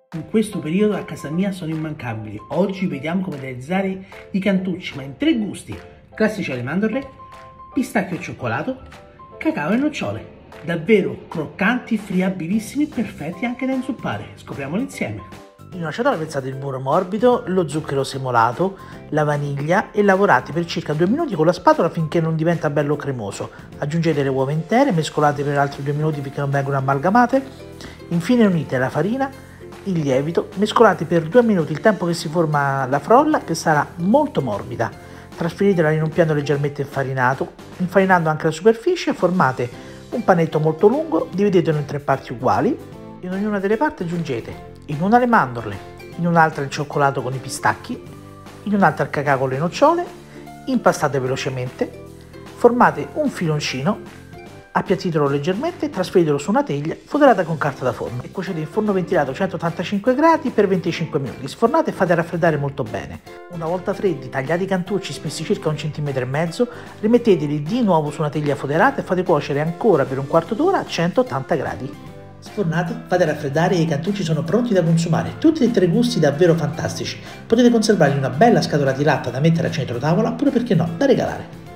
In questo periodo a casa mia sono immancabili. Oggi vediamo come realizzare i cantucci, ma in tre gusti: classici alle mandorle, pistacchio e cioccolato, cacao e nocciole. Davvero croccanti, friabilissimi e perfetti anche da inzuppare. Scopriamolo insieme. In una ciotola versate il burro morbido, lo zucchero semolato, la vaniglia e lavorate per circa 2 minuti con la spatola finché non diventa bello cremoso. Aggiungete le uova intere, mescolate per altri 2 minuti finché non vengono amalgamate. Infine unite la farina, il lievito, mescolate per 2 minuti il tempo che si forma la frolla, che sarà molto morbida. Trasferitela in un piano leggermente infarinato, infarinando anche la superficie. Formate un panetto molto lungo, dividetelo in 3 parti uguali. In ognuna delle parti aggiungete in una le mandorle, in un'altra il cioccolato con i pistacchi, in un'altra il cacao con le nocciole. Impastate velocemente, formate un filoncino, appiattitelo leggermente e trasferitelo su una teglia foderata con carta da forno e cuocete in forno ventilato a 185 gradi per 25 minuti. Sfornate e fate raffreddare molto bene. Una volta freddi, tagliate i cantucci spessi circa 1,5 cm, rimetteteli di nuovo su una teglia foderata e fate cuocere ancora per un quarto d'ora a 180 gradi. Sfornate, fate raffreddare e i cantucci sono pronti da consumare, tutti e tre gusti davvero fantastici. Potete conservarli in una bella scatola di latta da mettere a centro tavola oppure, perché no, da regalare.